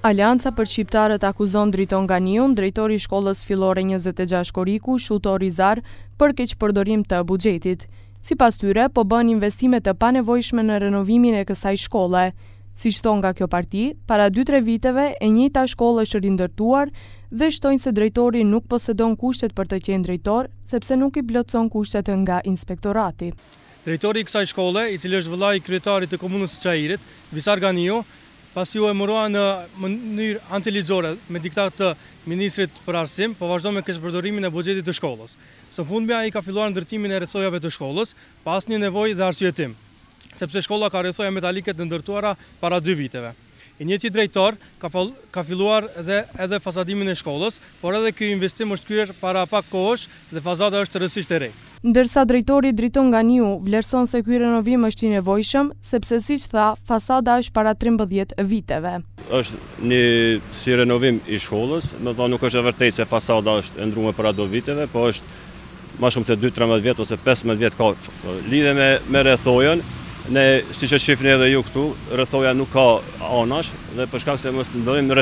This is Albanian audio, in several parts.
Alianca për shqiptarët akuzon Driton Ganiun, drejtori i shkollës fillore 26 Koriku, Shutori Zar, për keqpërdorim të buxhetit. Sipas tyre, po bën investime të panevojshme në renovimin e kësaj shkolle. Siç thon nga kjo parti, para 2-3 viteve e njëjta shkollë është rindërtuar dhe shtojnë se drejtori nuk posedon kushtet për të qenë drejtor, sepse nuk i plotson kushtet nga inspektorati. Drejtori i kësaj shkolle, i cili është vëllai i kryetarit të komunës së Çajirit, Visar Ganiu, pasi u emërua në mënyrë antiligjore me diktat të ministrit për arsim, po vazhdo me keqpërdorimin e buxhetit të shkollës. Së fundmi ai ka filluar ndërtimin e rrethojave të shkollës, pa asnjë nevojë dhe arsyetim, sepse shkolla ka rrethoja metalike të ndërtuara para 2 viteve. I njëjti drejtor ka filluar edhe fasadimin e shkollës, por edhe ky investim është kryer para pak kohësh dhe fazada është rësisht e re. Ndërsa drejtori Driton Ganiu vlerëson se ky renovim është i nevojshëm, sepse siç tha, fasada është para 13 viteve. Është një si renovim i shkollës, do të thonë nuk është e vërtetë se fasada është e ndruar para 2 viteve, po është më shumë se 2-13 vjet ose 15 vjet ka. Lidhe me rrethojën, ne siç e shihni edhe ju këtu, rrethoja nuk ka anash dhe për shkak se mos ndodhim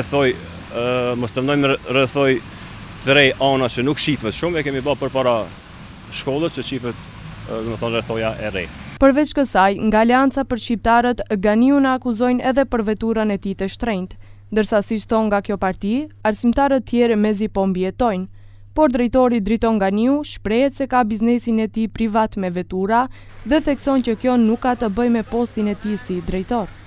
rrethoj 3 anash që nuk shifet shumë, e kemi bërë përpara shkollët që shifet, do të thonë, rrethoja e re. Përveç kësaj, nga Alianca për shqiptarët, Ganiun akuzojnë edhe për veturën e tij të shtrenjtë, ndërsa siç thon nga kjo parti, arsimtarët tjerë mezi po mbijetojnë. Por drejtori Driton Ganiu shprehet se ka biznesin e tij privat me vetura dhe thekson që kjo nuk ka të bëjë me postin e tij si drejtor.